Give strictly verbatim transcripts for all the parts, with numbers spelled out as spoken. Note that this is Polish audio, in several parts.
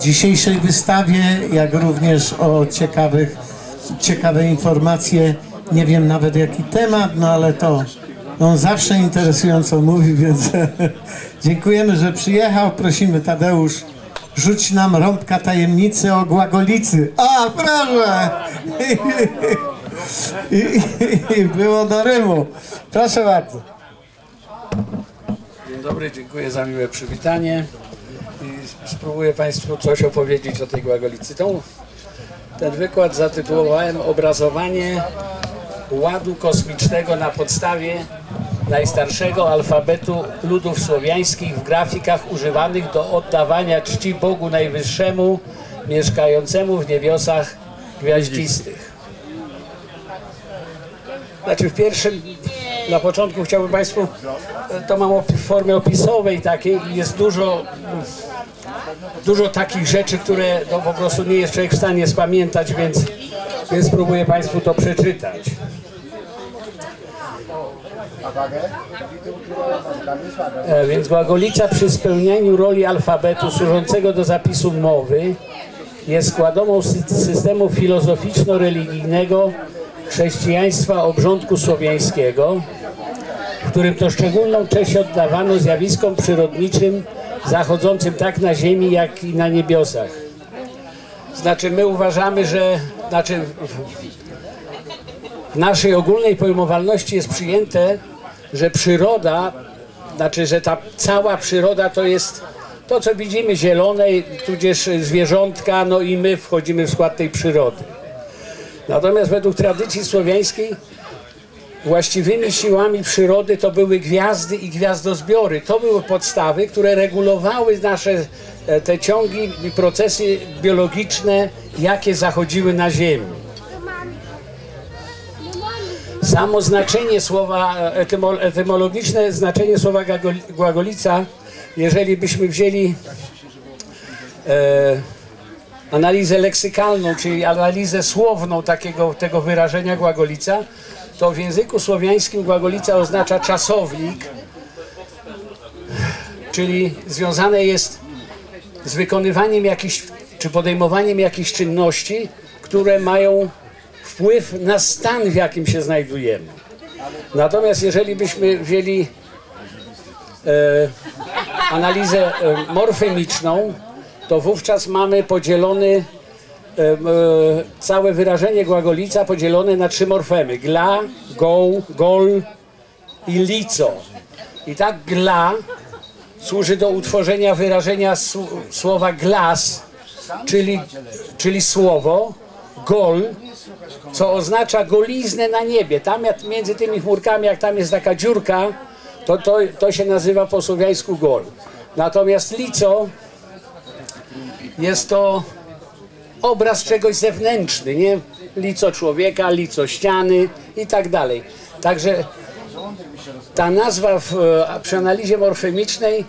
dzisiejszej wystawie, jak również o ciekawych, ciekawe informacje. Nie wiem nawet jaki temat, no ale to on zawsze interesująco mówi, więc dziękujemy, że przyjechał. Prosimy, Tadeusz, rzuć nam rąbka tajemnicy o Głagolicy. A, proszę! I, i, i było do rymu. Proszę bardzo. Dzień dobry, dziękuję za miłe przywitanie i spróbuję Państwu coś opowiedzieć o tej Głagolicy. Tą, ten wykład zatytułowałem Obrazowanie ładu kosmicznego na podstawie najstarszego alfabetu ludów słowiańskich w grafikach używanych do oddawania czci Bogu Najwyższemu mieszkającemu w niebiosach gwiaździstych. Znaczy w pierwszym, na początku chciałbym Państwu, to mam w formie opisowej takiej i jest dużo, dużo takich rzeczy, które no, po prostu nie jest człowiek w stanie spamiętać, więc, więc spróbuję Państwu to przeczytać. E, więc Głagolica przy spełnianiu roli alfabetu służącego do zapisu mowy jest składową systemu filozoficzno-religijnego chrześcijaństwa obrządku słowiańskiego, w którym to szczególną cześć oddawano zjawiskom przyrodniczym zachodzącym tak na ziemi, jak i na niebiosach. Znaczy my uważamy, że znaczy w naszej ogólnej pojmowalności jest przyjęte, że przyroda, znaczy, że ta cała przyroda to jest to, co widzimy zielone, tudzież zwierzątka, no i my wchodzimy w skład tej przyrody. Natomiast według tradycji słowiańskiej właściwymi siłami przyrody to były gwiazdy i gwiazdozbiory. To były podstawy, które regulowały nasze te ciągi i procesy biologiczne, jakie zachodziły na Ziemi. Samo znaczenie słowa, etymologiczne znaczenie słowa Głagolica, jeżeli byśmy wzięli e, analizę leksykalną, czyli analizę słowną takiego, tego wyrażenia Głagolica, to w języku słowiańskim Głagolica oznacza czasownik, czyli związane jest z wykonywaniem jakichś, czy podejmowaniem jakichś czynności, które mają wpływ na stan, w jakim się znajdujemy. Natomiast jeżeli byśmy wzięli e, analizę e, morfemiczną, to wówczas mamy podzielony e, e, całe wyrażenie Głagolica podzielone na trzy morfemy: gla, goł, gol i lico. I tak gla służy do utworzenia wyrażenia słowa glas, czyli, czyli słowo, gol, co oznacza goliznę na niebie. Tam jak między tymi chmurkami, jak tam jest taka dziurka, to, to, to się nazywa po słowiańsku gol. Natomiast lico jest to obraz czegoś zewnętrzny, nie? Lico człowieka, lico ściany i tak dalej. Także ta nazwa w, przy analizie morfemicznej,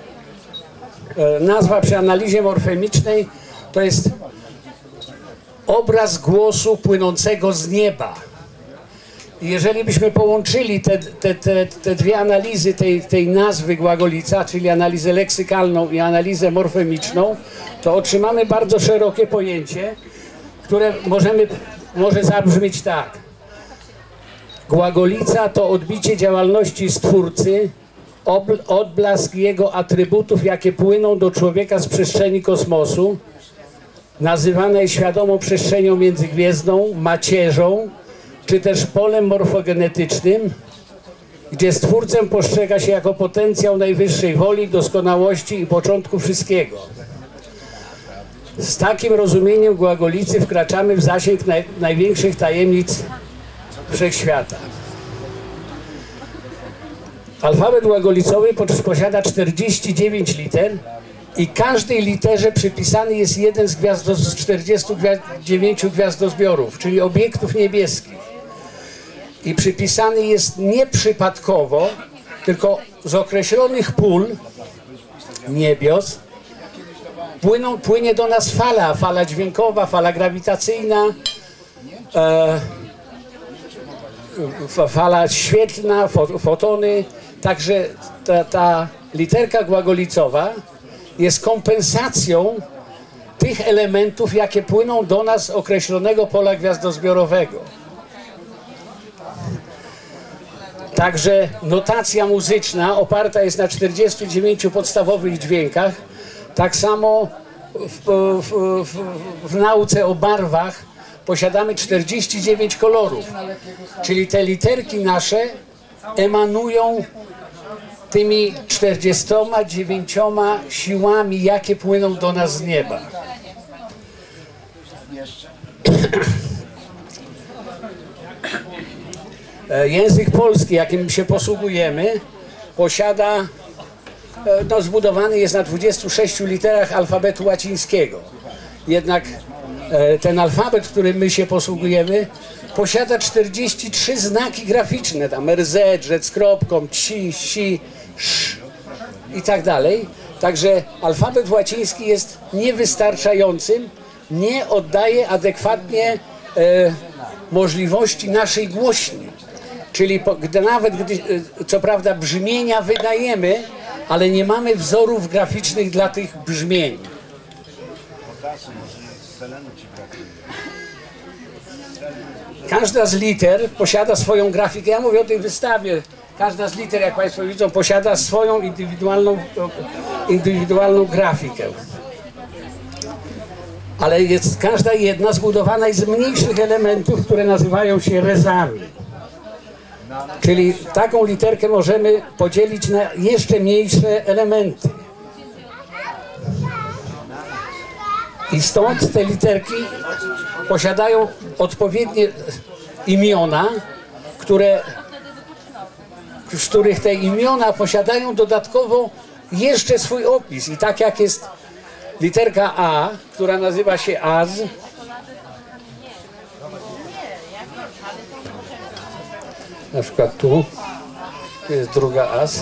nazwa przy analizie morfemicznej to jest obraz głosu płynącego z nieba. I jeżeli byśmy połączyli te, te, te, te dwie analizy tej, tej nazwy Głagolica, czyli analizę leksykalną i analizę morfemiczną, to otrzymamy bardzo szerokie pojęcie, które możemy, może zabrzmieć tak. Głagolica to odbicie działalności Stwórcy, odblask jego atrybutów, jakie płyną do człowieka z przestrzeni kosmosu, nazywanej świadomą przestrzenią międzygwiezdną, macierzą, czy też polem morfogenetycznym, gdzie Stwórcę postrzega się jako potencjał najwyższej woli, doskonałości i początku wszystkiego. Z takim rozumieniem Głagolicy wkraczamy w zasięg naj, największych tajemnic wszechświata. Alfabet głagolicowy posiada czterdzieści dziewięć liter i każdej literze przypisany jest jeden z, gwiazdo, z czterdziestu dziewięciu gwiazdozbiorów, czyli obiektów niebieskich. I przypisany jest nieprzypadkowo, tylko z określonych pól niebios płyną, płynie do nas fala, fala dźwiękowa, fala grawitacyjna, e, fala świetlna, fotony. Także ta, ta literka głagolicowa jest kompensacją tych elementów, jakie płyną do nas z określonego pola gwiazdozbiorowego. Także notacja muzyczna oparta jest na czterdziestu dziewięciu podstawowych dźwiękach. Tak samo w, w, w, w nauce o barwach posiadamy czterdzieści dziewięć kolorów. Czyli te literki nasze emanują tymi czterdziestoma dziewięcioma siłami, jakie płyną do nas z nieba. Język polski, jakim się posługujemy, posiada, no, zbudowany jest na dwudziestu sześciu literach alfabetu łacińskiego. Jednak ten alfabet, którym my się posługujemy, posiada czterdzieści trzy znaki graficzne, tam R Z, rzecz z kropką, ci, si, sz i tak dalej. Także alfabet łaciński jest niewystarczającym, nie oddaje adekwatnie e, możliwości naszej głośni. Czyli po, gdy, nawet gdy, e, co prawda, brzmienia wydajemy, ale nie mamy wzorów graficznych dla tych brzmień. Każda z liter posiada swoją grafikę. Ja mówię o tej wystawie. Każda z liter, jak Państwo widzą, posiada swoją indywidualną, indywidualną grafikę. Ale jest każda jedna zbudowana jest z mniejszych elementów, które nazywają się rezami. Czyli taką literkę możemy podzielić na jeszcze mniejsze elementy. I stąd te literki posiadają odpowiednie imiona, które, z których te imiona posiadają dodatkowo jeszcze swój opis. I tak jak jest literka A, która nazywa się Az, na przykład tu jest druga Az,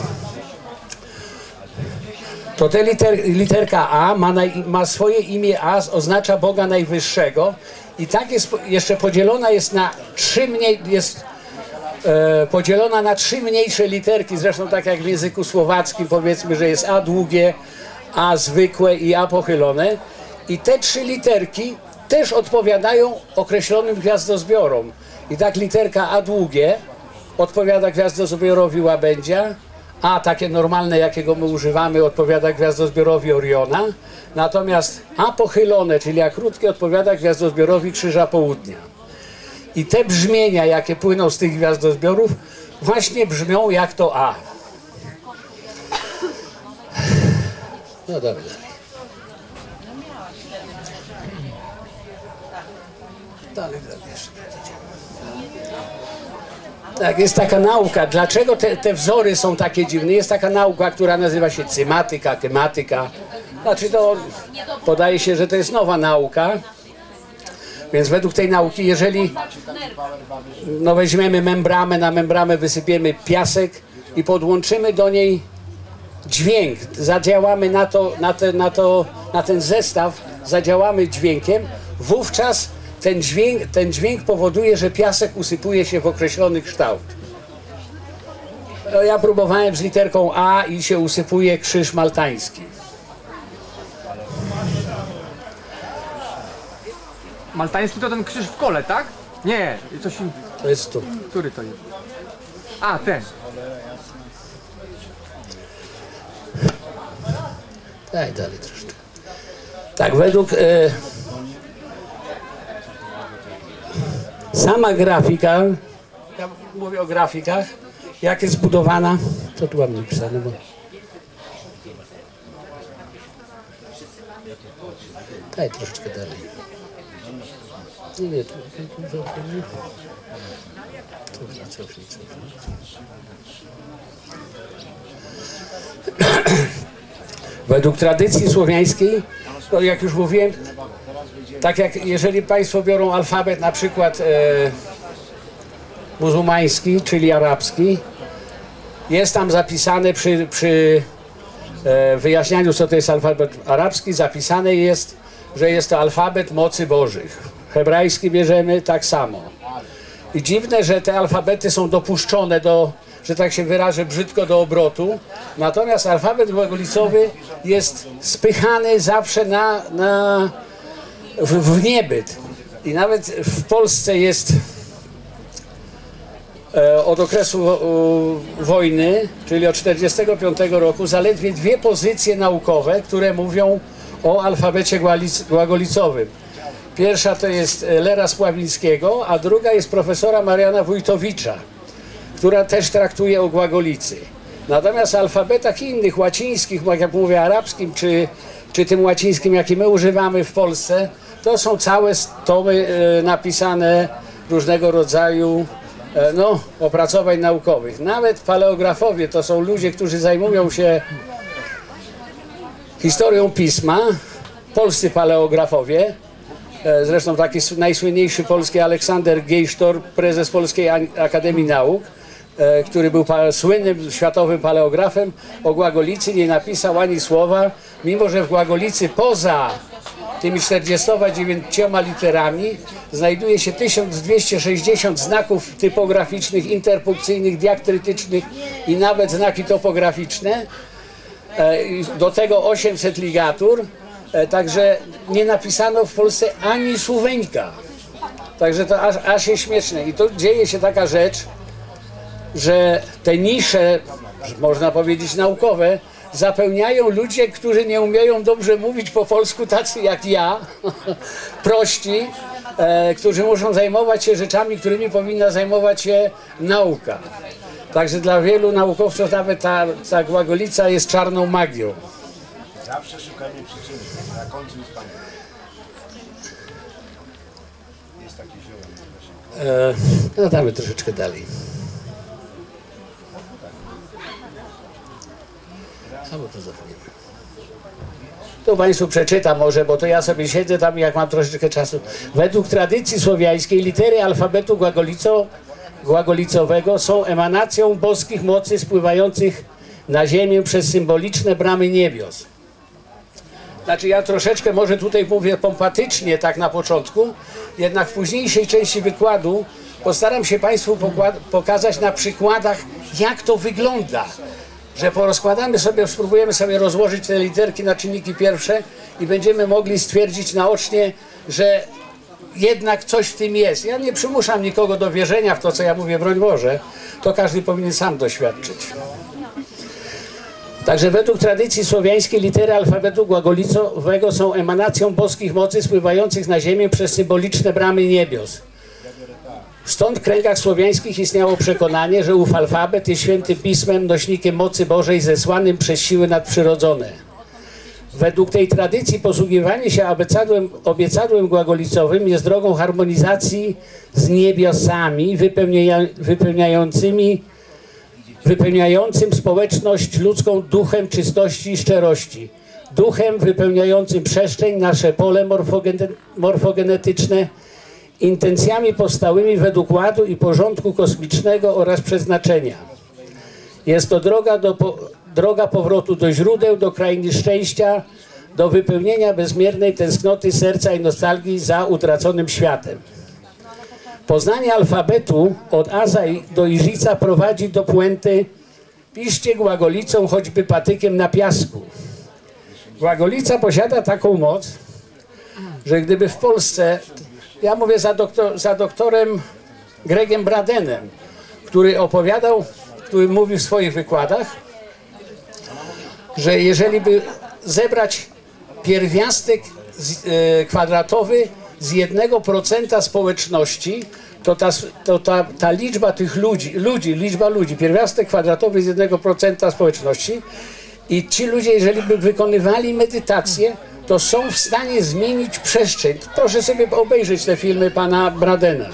to ta liter, literka A ma, naj, ma swoje imię Az, oznacza Boga Najwyższego i tak jest jeszcze podzielona jest na trzy mniej, jest e, podzielona na trzy mniejsze literki, zresztą tak jak w języku słowackim, powiedzmy, że jest A długie, A zwykłe i A pochylone. I te trzy literki też odpowiadają określonym gwiazdozbiorom. I tak literka A długie odpowiada gwiazdozbiorowi Łabędzia, A takie normalne, jakiego my używamy, odpowiada gwiazdozbiorowi Oriona, natomiast A pochylone, czyli A krótkie, odpowiada gwiazdozbiorowi Krzyża Południa. I te brzmienia, jakie płyną z tych gwiazdozbiorów, właśnie brzmią jak to A. No dobrze. Dalej, dalej jeszcze. Tak, jest taka nauka. Dlaczego te, te wzory są takie dziwne? Jest taka nauka, która nazywa się cymatyka, tematyka. Znaczy to podaje się, że to jest nowa nauka. Więc według tej nauki, jeżeli no weźmiemy membramę, na membramę wysypiemy piasek i podłączymy do niej dźwięk, zadziałamy na to, na, te, na, to, na ten zestaw, zadziałamy dźwiękiem, wówczas ten dźwięk, ten dźwięk powoduje, że piasek usypuje się w określony kształt. Ja próbowałem z literką A i się usypuje krzyż maltański. Maltański to ten krzyż w kole, tak? Nie, coś innego. To jest tu. Który to jest? A, ten. Daj dalej troszeczkę. Tak, według e, sama grafika, ja mówię o grafikach, jak jest zbudowana, co tu mam napisane, bo... Daj troszeczkę dalej. Nie, nie, tu, tu, tu, tu, cofnij, cofnij, cofnij. Według tradycji słowiańskiej, to jak już mówiłem, tak jak jeżeli Państwo biorą alfabet na przykład e, muzułmański, czyli arabski, jest tam zapisane przy, przy e, wyjaśnianiu, co to jest alfabet arabski, zapisane jest, że jest to alfabet mocy bożych. Hebrajski bierzemy tak samo. I dziwne, że te alfabety są dopuszczone do że tak się wyrażę brzydko, do obrotu. Natomiast alfabet głagolicowy jest spychany zawsze na, na, w, w niebyt. I nawet w Polsce jest e, od okresu o, wojny, czyli od tysiąc dziewięćset czterdziestego piątego roku, zaledwie dwie pozycje naukowe, które mówią o alfabecie głagolicowym. Pierwsza to jest Lera Spławińskiego, a druga jest profesora Mariana Wójtowicza, która też traktuje o głagolicy. Natomiast w alfabetach innych, łacińskich, jak mówię, arabskim, czy, czy tym łacińskim, jaki my używamy w Polsce, to są całe tomy e, napisane różnego rodzaju e, no, opracowań naukowych. Nawet paleografowie to są ludzie, którzy zajmują się historią pisma, polscy paleografowie. Zresztą taki najsłynniejszy polski Aleksander Gejsztor, prezes Polskiej Akademii Nauk, który był słynnym światowym paleografem, o głagolicy nie napisał ani słowa, mimo że w głagolicy poza tymi czterdziestoma dziewięcioma literami znajduje się tysiąc dwieście sześćdziesiąt znaków typograficznych, interpunkcyjnych, diakrytycznych i nawet znaki topograficzne. Do tego osiemset ligatur. Także nie napisano w Polsce ani słoweńka. Także to aż, aż jest śmieszne. I tu dzieje się taka rzecz, że te nisze, można powiedzieć naukowe, zapełniają ludzie, którzy nie umieją dobrze mówić po polsku, tacy jak ja, prości, e, którzy muszą zajmować się rzeczami, którymi powinna zajmować się nauka. Także dla wielu naukowców nawet ta, ta głagolica jest czarną magią. Zawsze szukanie przyczyny. Na końcu jest Pan. Jest takie zioło. E, no damy troszeczkę dalej. Albo to zapomnimy. Tu Państwu przeczytam może, bo to ja sobie siedzę tam, jak mam troszeczkę czasu. Według tradycji słowiańskiej litery alfabetu głagolico, głagolicowego są emanacją boskich mocy spływających na ziemię przez symboliczne bramy niebios. Znaczy ja troszeczkę może tutaj mówię pompatycznie tak na początku, jednak w późniejszej części wykładu postaram się Państwu pokazać na przykładach, jak to wygląda. Że porozkładamy sobie, spróbujemy sobie rozłożyć te literki na czynniki pierwsze i będziemy mogli stwierdzić naocznie, że jednak coś w tym jest. Ja nie przymuszam nikogo do wierzenia w to, co ja mówię, broń Boże, to każdy powinien sam doświadczyć. Także według tradycji słowiańskiej litery alfabetu głagolicowego są emanacją boskich mocy spływających na ziemię przez symboliczne bramy niebios. Stąd w kręgach słowiańskich istniało przekonanie, że ów alfabet jest świętym pismem, nośnikiem mocy Bożej zesłanym przez siły nadprzyrodzone. Według tej tradycji posługiwanie się abecadłem, obiecadłem głagolicowym jest drogą harmonizacji z niebiosami wypełnia, wypełniającymi wypełniającym społeczność ludzką duchem czystości i szczerości, duchem wypełniającym przestrzeń, nasze pole morfogene, morfogenetyczne, intencjami powstałymi według ładu i porządku kosmicznego oraz przeznaczenia. Jest to droga, do, droga powrotu do źródeł, do krainy szczęścia, do wypełnienia bezmiernej tęsknoty serca i nostalgii za utraconym światem. Poznanie alfabetu od Aza do Iżyca prowadzi do puenty: piszcie głagolicą, choćby patykiem na piasku. Głagolica posiada taką moc, że gdyby w Polsce, ja mówię za, doktor, za doktorem Gregiem Bradenem, który opowiadał, który mówi w swoich wykładach, że jeżeli by zebrać pierwiastek z, e, kwadratowy z jednego procenta społeczności, to, ta, to ta, ta liczba tych ludzi, ludzi, liczba ludzi, pierwiastek kwadratowy z jednego procenta społeczności i ci ludzie, jeżeli by wykonywali medytację, to są w stanie zmienić przestrzeń. Proszę sobie obejrzeć te filmy pana Bradena.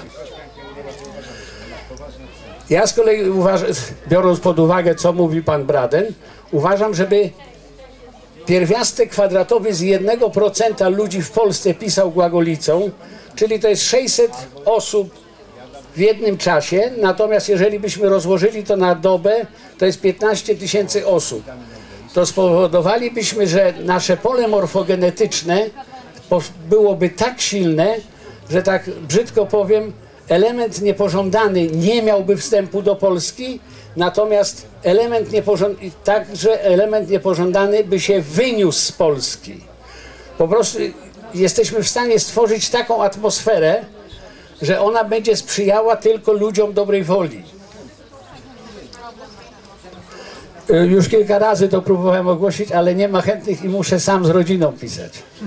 Ja z kolei uważam, biorąc pod uwagę, co mówi pan Braden, uważam, żeby pierwiastek kwadratowy z jednego procenta ludzi w Polsce pisał głagolicą, czyli to jest sześćset osób w jednym czasie, natomiast jeżeli byśmy rozłożyli to na dobę, to jest piętnaście tysięcy osób. To spowodowalibyśmy, że nasze pole morfogenetyczne byłoby tak silne, że tak brzydko powiem, element niepożądany nie miałby wstępu do Polski, natomiast element niepożądany, także element niepożądany by się wyniósł z Polski. Po prostu jesteśmy w stanie stworzyć taką atmosferę, że ona będzie sprzyjała tylko ludziom dobrej woli. Już kilka razy to próbowałem ogłosić, ale nie ma chętnych i muszę sam z rodziną pisać.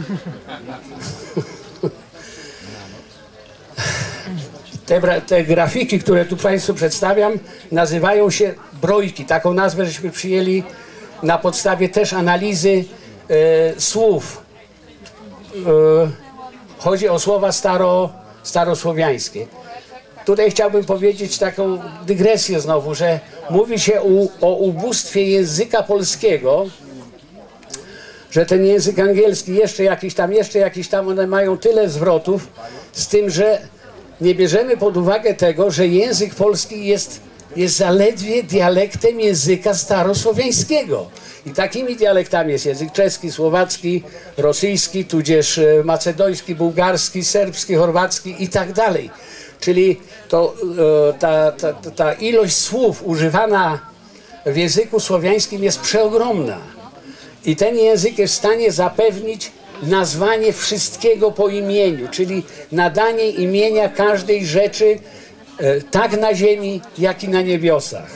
Te, te grafiki, które tu Państwu przedstawiam, nazywają się brojki. Taką nazwę żeśmy przyjęli na podstawie też analizy e, słów. E, chodzi o słowa staro, starosłowiańskie. Tutaj chciałbym powiedzieć taką dygresję znowu, że mówi się u, o ubóstwie języka polskiego, że ten język angielski jeszcze jakiś tam, jeszcze jakiś tam, one mają tyle zwrotów, z tym, że nie bierzemy pod uwagę tego, że język polski jest, jest zaledwie dialektem języka starosłowiańskiego. I takimi dialektami jest język czeski, słowacki, rosyjski, tudzież macedoński, bułgarski, serbski, chorwacki i tak dalej. Czyli to, ta, ta, ta ilość słów używana w języku słowiańskim jest przeogromna. I ten język jest w stanie zapewnić nazwanie wszystkiego po imieniu, czyli nadanie imienia każdej rzeczy tak na ziemi, jak i na niebiosach.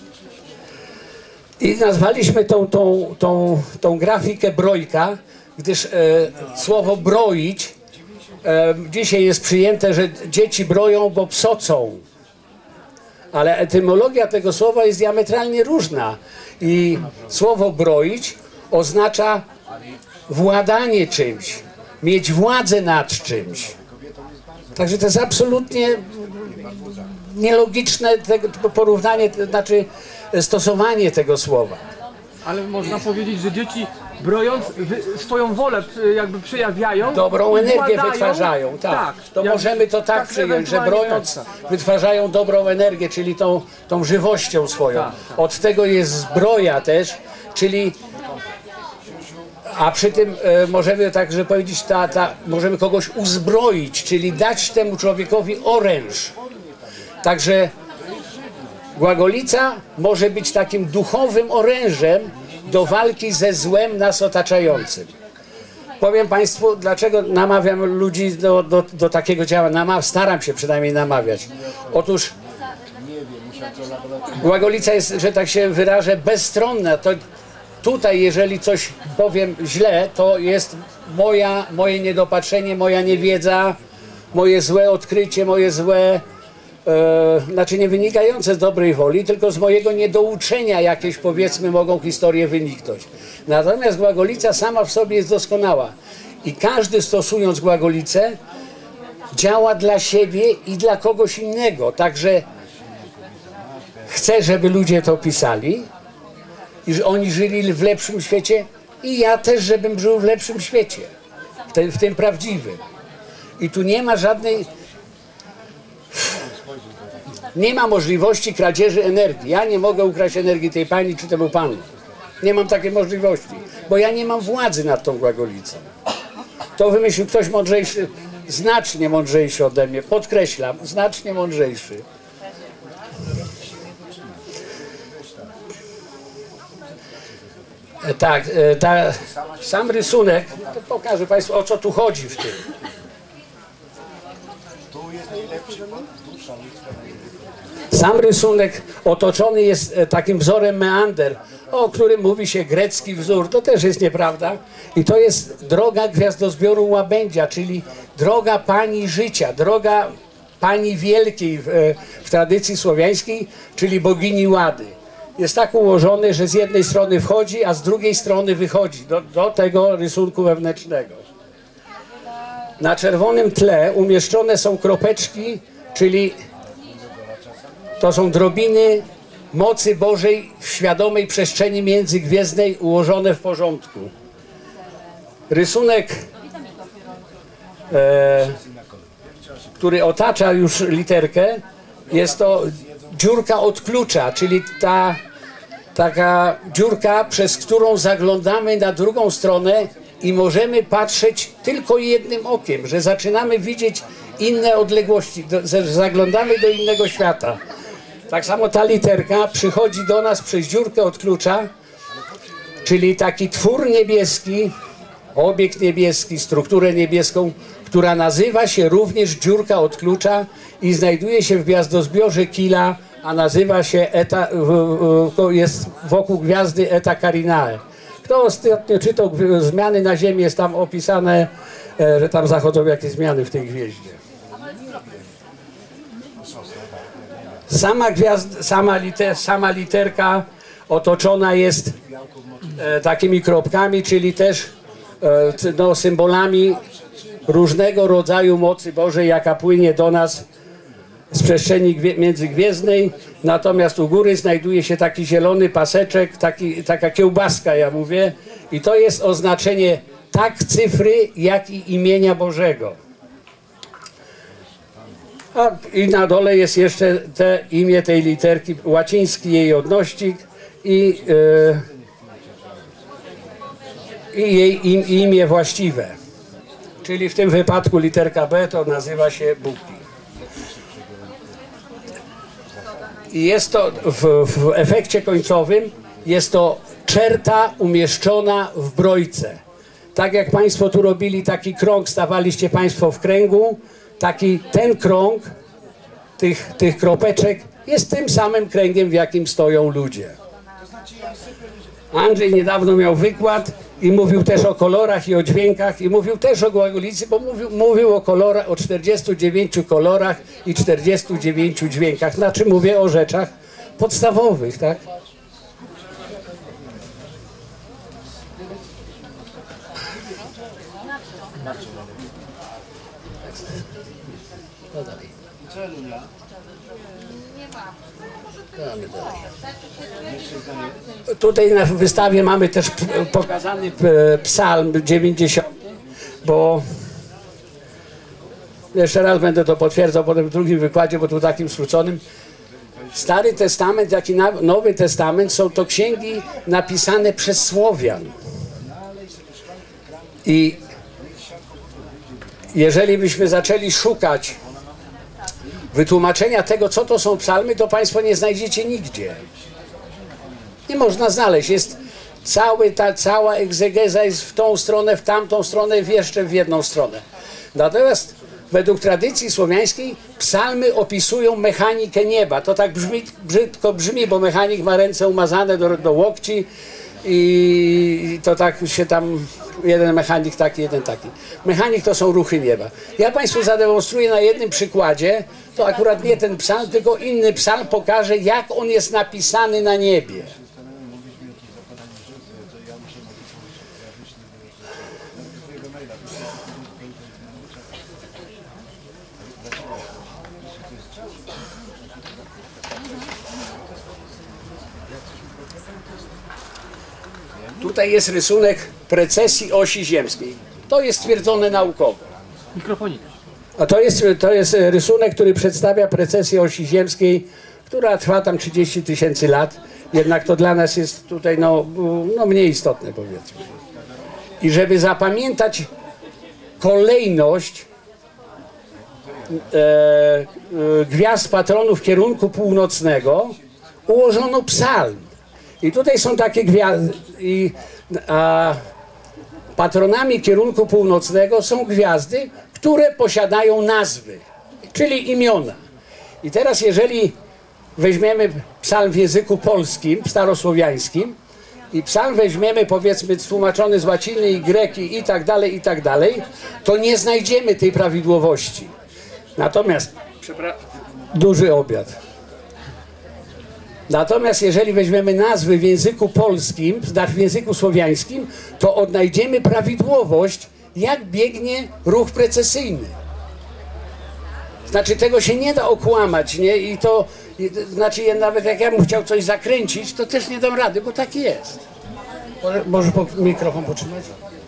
I nazwaliśmy tą, tą, tą, tą grafikę brojka, gdyż e, słowo broić e, dzisiaj jest przyjęte, że dzieci broją, bo psocą. Ale etymologia tego słowa jest diametralnie różna. I słowo broić oznacza władanie czymś, mieć władzę nad czymś. Także to jest absolutnie nielogiczne tego porównanie, to znaczy stosowanie tego słowa. Ale można powiedzieć, że dzieci brojąc wy, swoją wolę jakby przejawiają. Dobrą energię władają, wytwarzają, tak. tak to jak, możemy to tak, tak przyjąć, że brojąc tak, tak. wytwarzają dobrą energię, czyli tą, tą żywością swoją. Tak, tak. Od tego jest zbroja też, czyli a przy tym e, możemy także powiedzieć, ta, ta, możemy kogoś uzbroić, czyli dać temu człowiekowi oręż. Także Głagolica może być takim duchowym orężem do walki ze złem nas otaczającym. Powiem Państwu, dlaczego namawiam ludzi do, do, do takiego działania. Namaw, staram się przynajmniej namawiać. Otóż Głagolica jest, że tak się wyrażę, bezstronna. To tutaj, jeżeli coś powiem źle, to jest moja, moje niedopatrzenie, moja niewiedza, moje złe odkrycie, moje złe, e, znaczy nie wynikające z dobrej woli, tylko z mojego niedouczenia jakieś, powiedzmy, mogą historie wyniknąć. Natomiast Głagolica sama w sobie jest doskonała. I każdy, stosując Głagolicę, działa dla siebie i dla kogoś innego. Także chcę, żeby ludzie to pisali, i że oni żyli w lepszym świecie i ja też, żebym żył w lepszym świecie, w tym, w tym prawdziwym. I tu nie ma żadnej, nie ma możliwości kradzieży energii. Ja nie mogę ukraść energii tej pani czy temu panu. Nie mam takiej możliwości, bo ja nie mam władzy nad tą Głagolicą. To wymyślił ktoś mądrzejszy, znacznie mądrzejszy ode mnie, podkreślam, znacznie mądrzejszy. Tak, ta, sam rysunek, to pokażę Państwu, o co tu chodzi w tym. Sam rysunek otoczony jest takim wzorem meander, o którym mówi się grecki wzór. To też jest nieprawda. I to jest droga gwiazdozbioru Łabędzia, czyli droga Pani Życia, droga Pani Wielkiej w, w tradycji słowiańskiej, czyli bogini Łady. Jest tak ułożony, że z jednej strony wchodzi, a z drugiej strony wychodzi do, do tego rysunku wewnętrznego. Na czerwonym tle umieszczone są kropeczki, czyli to są drobiny mocy Bożej w świadomej przestrzeni międzygwiezdnej ułożone w porządku. Rysunek, e, który otacza już literkę, jest to dziurka od klucza, czyli ta taka dziurka, przez którą zaglądamy na drugą stronę i możemy patrzeć tylko jednym okiem, że zaczynamy widzieć inne odległości, do, zaglądamy do innego świata. Tak samo ta literka przychodzi do nas przez dziurkę od klucza, czyli taki twór niebieski, obiekt niebieski, strukturę niebieską, która nazywa się również dziurka od klucza i znajduje się w gwiazdozbiorze Kila, a nazywa się Eta, jest wokół gwiazdy Eta Carinae. Kto ostatnio czytał zmiany na Ziemi, jest tam opisane, że tam zachodzą jakieś zmiany w tej gwieździe. Sama, gwiazd, sama, liter, sama literka otoczona jest e, takimi kropkami, czyli też e, no, symbolami różnego rodzaju mocy Bożej, jaka płynie do nas z przestrzeni międzygwiezdnej. Natomiast u góry znajduje się taki zielony paseczek, taki, taka kiełbaska, ja mówię, i to jest oznaczenie tak cyfry, jak i imienia Bożego. A i na dole jest jeszcze te imię tej literki, łaciński jej odnośnik i, yy, i jej im, imię właściwe. Czyli w tym wypadku literka B to nazywa się Buki. I jest to w, w efekcie końcowym jest to czerta umieszczona w brojce. Tak jak Państwo tu robili taki krąg, stawaliście Państwo w kręgu, taki ten krąg tych, tych kropeczek jest tym samym kręgiem, w jakim stoją ludzie. Andrzej niedawno miał wykład i mówił też o kolorach i o dźwiękach i mówił też o Głagulicy, bo mówił, mówił o kolorach, o czterdziestu dziewięciu kolorach i czterdziestu dziewięciu dźwiękach. Znaczy mówię o rzeczach podstawowych, tak? No dalej. Tutaj na wystawie mamy też pokazany psalm dziewięćdziesiąty, bo jeszcze raz będę to potwierdzał potem w drugim wykładzie, bo tu takim skróconym. Stary Testament, jak i Nowy Testament są to księgi napisane przez Słowian. I jeżeli byśmy zaczęli szukać wytłumaczenia tego, co to są psalmy, to Państwo nie znajdziecie nigdzie. Nie można znaleźć. Jest cały, ta, cała egzegeza jest w tą stronę, w tamtą stronę, jeszcze w jedną stronę. Natomiast według tradycji słowiańskiej psalmy opisują mechanikę nieba. To tak brzmi, brzydko brzmi, bo mechanik ma ręce umazane do, do łokci i to tak się tam, jeden mechanik taki, jeden taki. Mechanik to są ruchy nieba. Ja Państwu zademonstruję na jednym przykładzie, to akurat nie ten psalm, tylko inny psalm pokaże, jak on jest napisany na niebie. Tutaj jest rysunek precesji osi ziemskiej. To jest stwierdzone naukowo. Mikrofonik. A to jest, to jest rysunek, który przedstawia precesję osi ziemskiej, która trwa tam trzydzieści tysięcy lat. Jednak to dla nas jest tutaj no, no mniej istotne, powiedzmy. I żeby zapamiętać kolejność e, e, gwiazd patronów kierunku północnego, ułożono psalm. I tutaj są takie gwiazdy. I, a, patronami kierunku północnego są gwiazdy, które posiadają nazwy, czyli imiona. I teraz jeżeli weźmiemy psalm w języku polskim, starosłowiańskim i psalm weźmiemy, powiedzmy, tłumaczony z łaciny i greki i tak dalej, i tak dalej, to nie znajdziemy tej prawidłowości. Natomiast, duży obiad. Natomiast jeżeli weźmiemy nazwy w języku polskim, znaczy w języku słowiańskim, to odnajdziemy prawidłowość, jak biegnie ruch precesyjny. Znaczy tego się nie da okłamać, nie? I to, znaczy nawet jak ja bym chciał coś zakręcić, to też nie dam rady, bo tak jest. Może, może po, mikrofon potrzymać?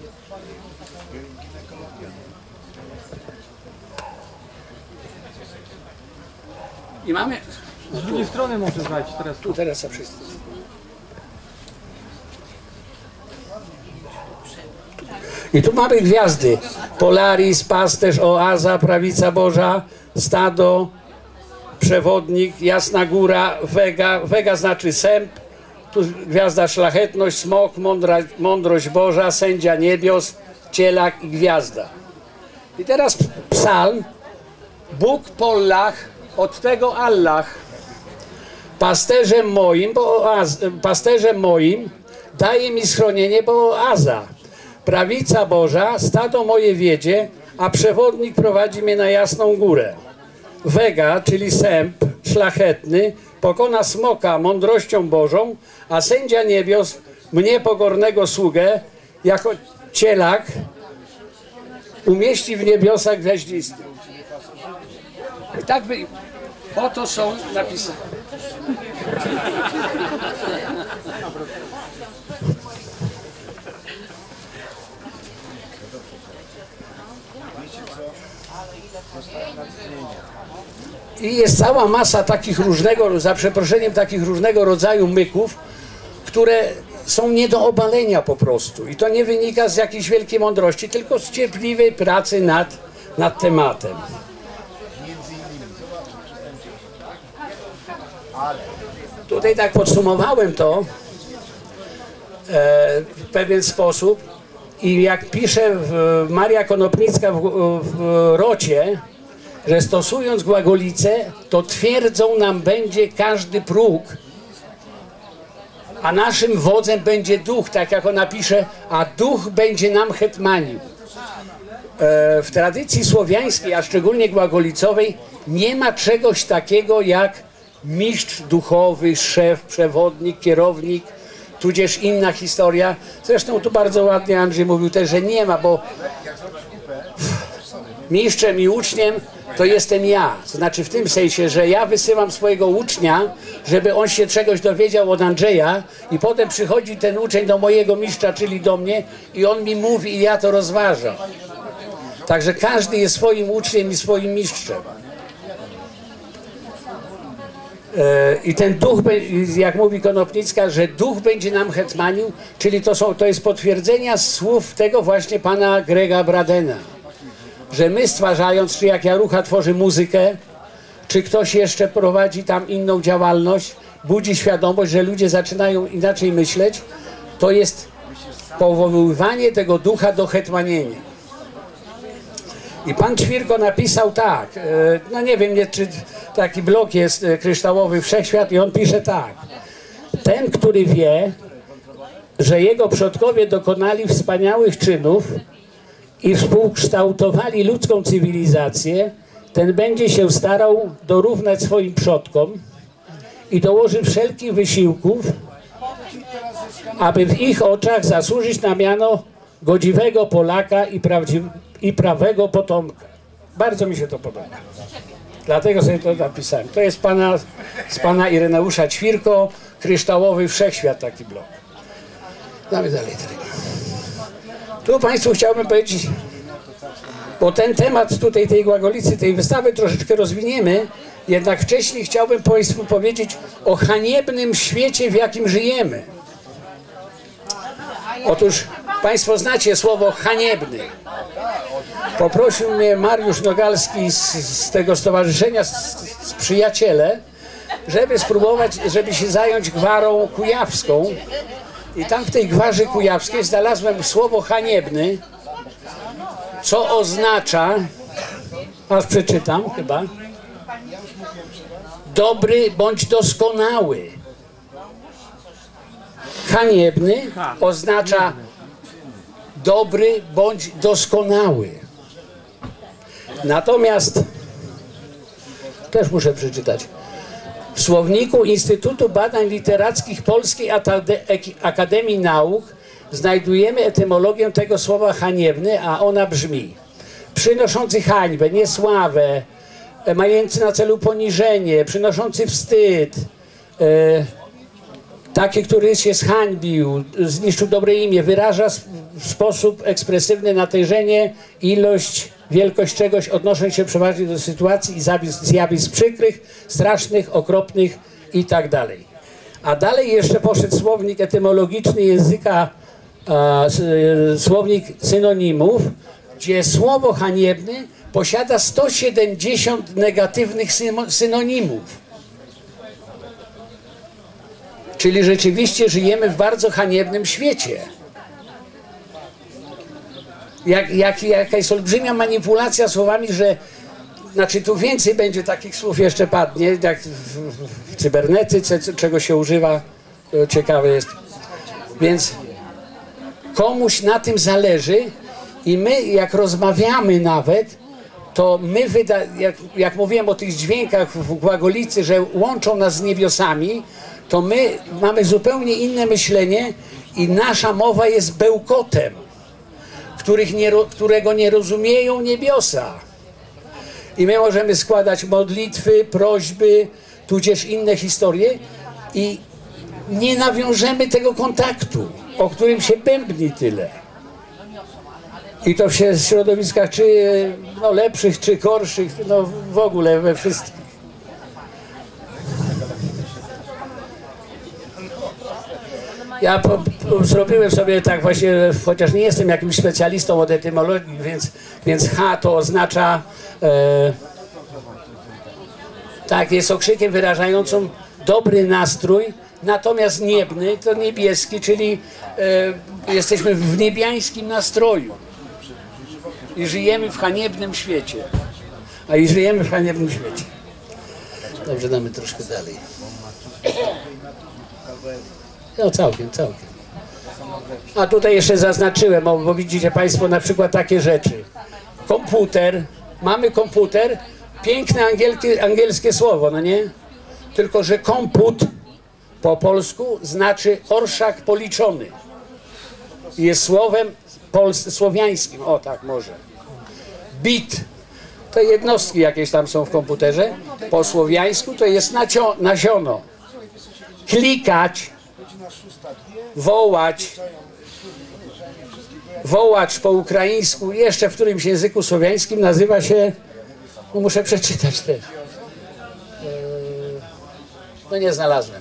I mamy... Z drugiej strony może znać teraz. Tu teraz za wszyscy. I tu mamy gwiazdy. Polaris, pasterz, oaza, prawica Boża, stado, przewodnik, jasna góra, wega. Wega znaczy sęp. Tu gwiazda szlachetność, smok, mądra, mądrość Boża, sędzia niebios, cielak i gwiazda. I teraz psalm. Bóg Pollach, od tego Allah, pasterzem moim, bo oaz, pasterzem moim daje mi schronienie, bo oaza. Prawica Boża, stado moje wiedzie, a przewodnik prowadzi mnie na jasną górę. Wega, czyli sęp szlachetny, pokona smoka mądrością Bożą, a sędzia niebios mnie pokornego sługę jako cielak umieści w niebiosach gwiaździstych. I tak by, oto są napisane. I jest cała masa takich różnego, za przeproszeniem, takich różnego rodzaju myków, które są nie do obalenia po prostu. I to nie wynika z jakiejś wielkiej mądrości, tylko z cierpliwej pracy nad, nad tematem. Tutaj tak podsumowałem to e, w pewien sposób i jak pisze w, Maria Konopnicka w, w Rocie, że stosując głagolicę, to twierdzą nam będzie każdy próg, a naszym wodzem będzie duch, tak jak ona pisze, a duch będzie nam hetmanił. E, w tradycji słowiańskiej, a szczególnie głagolicowej, nie ma czegoś takiego jak mistrz duchowy, szef, przewodnik, kierownik, tudzież inna historia. Zresztą tu bardzo ładnie Andrzej mówił też, że nie ma, bo mistrzem i uczniem to jestem ja. To znaczy w tym sensie, że ja wysyłam swojego ucznia, żeby on się czegoś dowiedział od Andrzeja i potem przychodzi ten uczeń do mojego mistrza, czyli do mnie i on mi mówi i ja to rozważam. Także każdy jest swoim uczniem i swoim mistrzem. I ten duch, jak mówi Konopnicka, że duch będzie nam hetmanił, czyli to, są, to jest potwierdzenia słów tego właśnie pana Grega Bradena, że my stwarzając, czy jak Jarucha tworzy muzykę, czy ktoś jeszcze prowadzi tam inną działalność, budzi świadomość, że ludzie zaczynają inaczej myśleć, to jest powoływanie tego ducha do hetmanienia. I pan Ćwirko napisał tak, no nie wiem, nie, czy taki blog jest kryształowy Wszechświat i on pisze tak. Ten, który wie, że jego przodkowie dokonali wspaniałych czynów i współkształtowali ludzką cywilizację, ten będzie się starał dorównać swoim przodkom i dołoży wszelkich wysiłków, aby w ich oczach zasłużyć na miano godziwego Polaka i, i prawego potomka. Bardzo mi się to podoba. Dlatego sobie to napisałem. To jest pana, z pana Ireneusza Ćwirko, Kryształowy Wszechświat, taki blog. Damy dalej. Tu państwu chciałbym powiedzieć, bo ten temat tutaj tej głagolicy, tej wystawy troszeczkę rozwiniemy, jednak wcześniej chciałbym państwu powiedzieć o haniebnym świecie, w jakim żyjemy. Otóż państwo znacie słowo haniebny. Poprosił mnie Mariusz Nogalski z, z tego stowarzyszenia, z, z Przyjaciele, żeby spróbować, żeby się zająć gwarą kujawską. I tam w tej gwarze kujawskiej znalazłem słowo haniebny, co oznacza, aż przeczytam chyba, dobry bądź doskonały. Haniebny oznacza dobry bądź doskonały. Natomiast, też muszę przeczytać, w słowniku Instytutu Badań Literackich Polskiej Akademii Nauk znajdujemy etymologię tego słowa haniebny, a ona brzmi: przynoszący hańbę, niesławę, mający na celu poniżenie, przynoszący wstyd, e, taki, który się zhańbił, zniszczył dobre imię, wyraża w sposób ekspresywny natężenie, ilość, wielkość czegoś, odnosząc się przeważnie do sytuacji i zjawisk przykrych, strasznych, okropnych i tak dalej. A dalej jeszcze poszedł słownik etymologiczny języka e, słownik synonimów, gdzie słowo haniebny posiada sto siedemdziesiąt negatywnych synonimów. Czyli rzeczywiście żyjemy w bardzo haniebnym świecie. Jak, jak, jaka jest olbrzymia manipulacja słowami, że znaczy tu więcej będzie takich słów jeszcze padnie, jak w, w, w cybernetyce, czego się używa, ciekawe jest. Więc komuś na tym zależy i my jak rozmawiamy nawet, to my, wyda jak, jak mówiłem o tych dźwiękach w Głagolicy, że łączą nas z niebiosami, to my mamy zupełnie inne myślenie i nasza mowa jest bełkotem, których nie, którego nie rozumieją niebiosa. I my możemy składać modlitwy, prośby, tudzież inne historie i nie nawiążemy tego kontaktu, o którym się bębni tyle. I to w środowiskach czy no, lepszych, czy gorszych, no w ogóle we wszystkich. Ja po, po, zrobiłem sobie tak właśnie, chociaż nie jestem jakimś specjalistą od etymologii, więc, więc H to oznacza e, tak, jest okrzykiem wyrażającym dobry nastrój, natomiast niebny to niebieski, czyli e, jesteśmy w niebiańskim nastroju i żyjemy w haniebnym świecie. A i żyjemy w haniebnym świecie. Dobrze, damy troszkę dalej. No całkiem, całkiem. A tutaj jeszcze zaznaczyłem, bo, bo widzicie Państwo na przykład takie rzeczy. Komputer, mamy komputer, piękne angielskie, angielskie słowo, no nie? Tylko że komput po polsku znaczy orszak policzony. Jest słowem pols słowiańskim, o tak może. Bit, to jednostki jakieś tam są w komputerze, po słowiańsku to jest nasiono. Klikać, wołać, wołacz po ukraińsku, jeszcze w którymś języku słowiańskim nazywa się, no muszę przeczytać też, no nie znalazłem.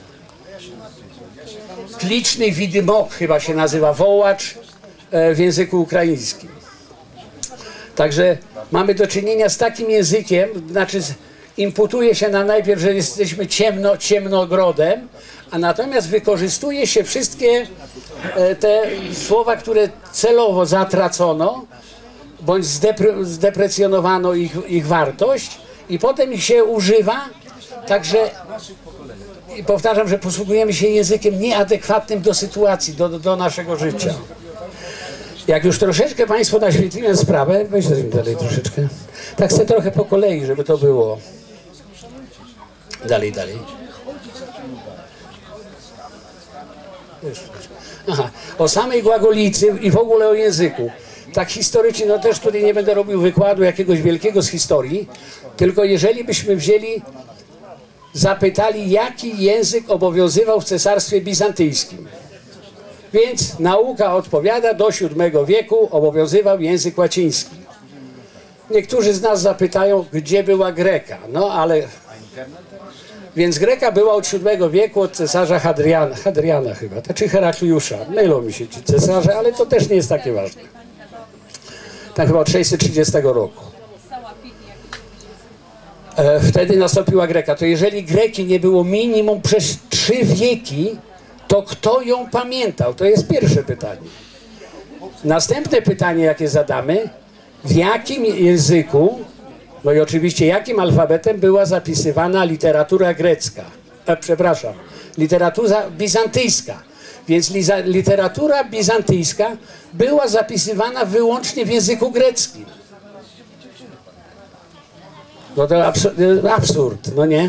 Kliczny widymok chyba się nazywa, wołacz w języku ukraińskim. Także mamy do czynienia z takim językiem, znaczy imputuje się nam najpierw, że jesteśmy ciemno, ciemnogrodem, a natomiast wykorzystuje się wszystkie te słowa, które celowo zatracono, bądź zdepre, zdeprecjonowano ich, ich wartość i potem ich się używa, także i powtarzam, że posługujemy się językiem nieadekwatnym do sytuacji, do, do naszego życia. Jak już troszeczkę Państwu naświetliłem sprawę, weź dalej troszeczkę, tak chcę trochę po kolei, żeby to było. Dalej, dalej. Aha, o samej Głagolicy i w ogóle o języku. Tak historycznie, no też tutaj nie będę robił wykładu jakiegoś wielkiego z historii, tylko jeżeli byśmy wzięli, zapytali, jaki język obowiązywał w Cesarstwie Bizantyjskim. Więc nauka odpowiada, do siódmego wieku obowiązywał język łaciński. Niektórzy z nas zapytają, gdzie była Greka. No ale... Więc Greka była od siódmego wieku, od cesarza Hadriana, Hadriana chyba, czy Herakliusza. Mylą mi się ci cesarze, ale to też nie jest takie ważne. Tak chyba od sześćset trzydziestego roku. E, wtedy nastąpiła Greka. To jeżeli Greki nie było minimum przez trzy wieki, to kto ją pamiętał? To jest pierwsze pytanie. Następne pytanie, jakie zadamy, w jakim języku, no i oczywiście jakim alfabetem była zapisywana literatura grecka, e, przepraszam, literatura bizantyjska. Więc literatura bizantyjska była zapisywana wyłącznie w języku greckim. No to absur absurd, no nie?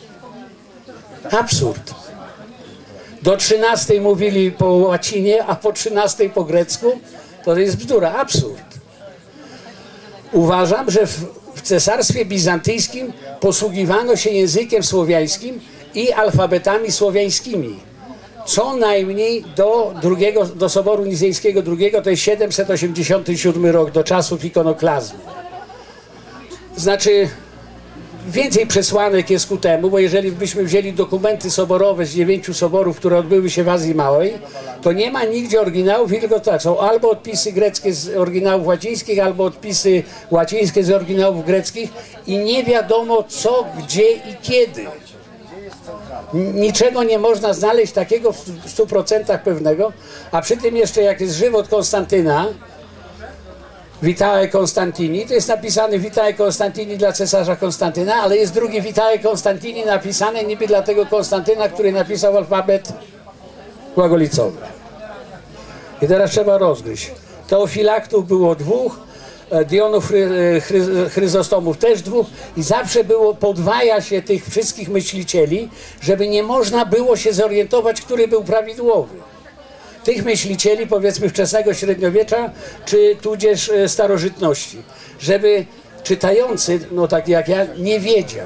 Absurd. Do trzynastej mówili po łacinie, a po trzynastej po grecku. To jest bzdura, absurd. Uważam, że w, w Cesarstwie Bizantyjskim posługiwano się językiem słowiańskim i alfabetami słowiańskimi. Co najmniej do drugiego, do Soboru Nicejskiego drugiego, to jest siedemset osiemdziesiąty siódmy rok, do czasów ikonoklazmu. Znaczy, więcej przesłanek jest ku temu, bo jeżeli byśmy wzięli dokumenty soborowe z dziewięciu soborów, które odbyły się w Azji Małej, to nie ma nigdzie oryginałów, tylko tak, są albo odpisy greckie z oryginałów łacińskich, albo odpisy łacińskie z oryginałów greckich i nie wiadomo co, gdzie i kiedy. Niczego nie można znaleźć takiego w stu procentach pewnego, a przy tym jeszcze jak jest żywot Konstantyna, Vitae Constantini, to jest napisany Vitae Constantini dla cesarza Konstantyna, ale jest drugi Vitae Constantini napisane niby dla tego Konstantyna, który napisał alfabet głagolicowy. I teraz trzeba rozgryźć. Teofilaktów było dwóch, Dionów Chry, Chry, Chryzostomów też dwóch i zawsze było, podwaja się tych wszystkich myślicieli, żeby nie można było się zorientować, który był prawidłowy. Tych myślicieli, powiedzmy wczesnego średniowiecza, czy tudzież starożytności, żeby czytający, no tak jak ja, nie wiedział.